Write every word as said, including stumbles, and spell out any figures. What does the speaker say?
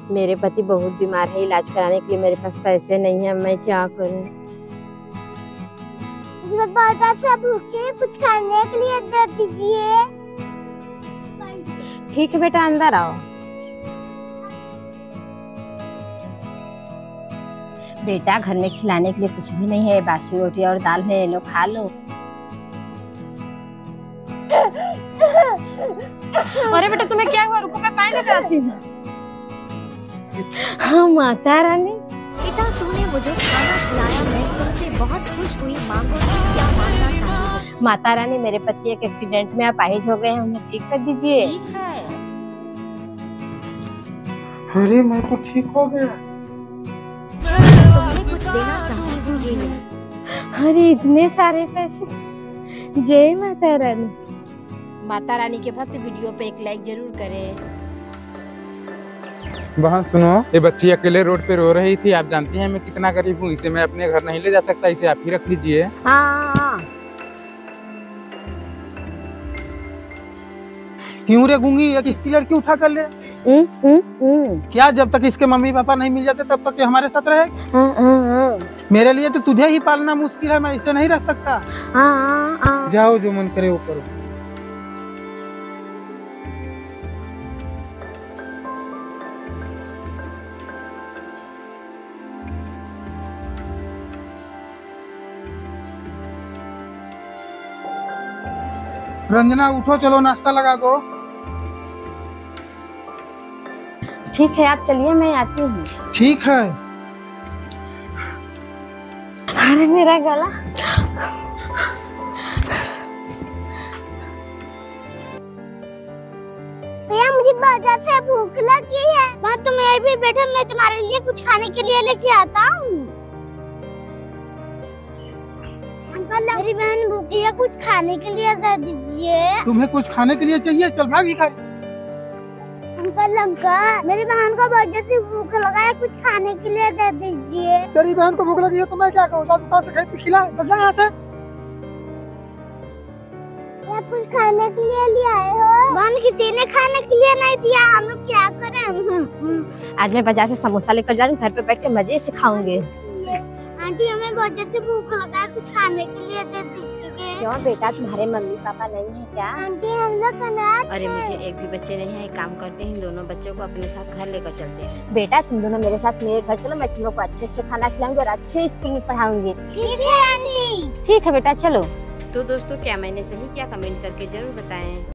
मेरे पति बहुत बीमार है, इलाज कराने के लिए मेरे पास पैसे नहीं है, मैं क्या करूं? मुझे बहुत सा भूखे, कुछ खाने के लिए दे दीजिए। ठीक है बेटा, अंदर आओ। बेटा घर में खिलाने के लिए कुछ भी नहीं है, बासी रोटी और दाल है, लो खा लो। अरे बेटा तुम्हें क्या हुआ? रुको मैं पानी लेकर आती हूँ। हाँ माता रानी। पिता तूने मुझे खाना खिलाया, मैं तुमसे बहुत खुश हुई, मांगो क्या मांगना चाहती हो? माता रानी मेरे पति एक एक्सीडेंट में अपाहिज हो गए हैं, उन्हें ठीक कर दीजिए। ठीक है। अरे मैं तो ठीक हो गया। तुम्हें कुछ देना चाहती हूँ, ये लो। अरे इतने सारे पैसे, जय माता रानी। माता रानी के भक्त वीडियो पे एक लाइक जरूर करें। बहन सुनो, ये बच्ची अकेले रोड पे रो रही थी, आप जानती हैं मैं कितना गरीब हूँ, इसे मैं अपने घर नहीं ले जा सकता, इसे आप ही रख लीजिए। हाँ क्यों रे गूंगी, एक इसकी लड़की उठा कर ले। उम, उम, उम। क्या जब तक इसके मम्मी पापा नहीं मिल जाते तब तक ये हमारे साथ रहे? हाँ, हाँ, हाँ। मेरे लिए तो तुझे ही पालना मुश्किल है, मैं इसे नहीं रख सकता। हाँ, हाँ, हाँ। जाओ जो मन करे वो करो। रंजना उठो, चलो नाश्ता लगा दो। ठीक है आप चलिए, मैं आती हूँ। ठीक है। अरे मेरा गला। भैया मुझे बहुत से भूख लगी है, वहाँ तुम यहीं भी बैठो, मैं तुम्हारे लिए कुछ खाने के लिए लेके आता हूँ। अंकल मेरी बहन भूखी है, कुछ खाने के लिए दे दीजिए। तुम्हें कुछ खाने के लिए चाहिए? चल भाग भिखारी। अंकल अंकल मेरी बहन को बहुत से भूख लगा है, कुछ खाने के लिए दे दीजिए। तेरी बहन को भूख लगी है तो मैं क्या करूँ? दुकान से खरीद के खिला, चल जा यहाँ से। आप कुछ खाने के लिए ले आए हो? बहन किसी ने खाने के लिए नहीं दिया, हम लोग क्या करें? आज मैं बाजार से समोसा लेकर जा रही हूँ, घर पे बैठ के मजे से खाऊंगी। आंटी हमें बहुत से भूख लगा है, कुछ खाने के लिए दे दीजिए। क्यों बेटा तुम्हारे मम्मी पापा नहीं है क्या? आंटी हम लोग अनाथ अरे हैं। मुझे एक भी बच्चे नहीं है, एक काम करते हैं, दोनों बच्चों को अपने साथ घर लेकर चलते हैं। बेटा तुम दोनों मेरे साथ मेरे घर चलो, मैं तुम लोग को अच्छे अच्छे खाना खिलाऊंगी और अच्छे स्कूल में पढ़ाऊंगी। ठीक है आंटी। ठीक है बेटा चलो। तो दोस्तों क्या मैंने सही किया, कमेंट करके जरूर बताएं।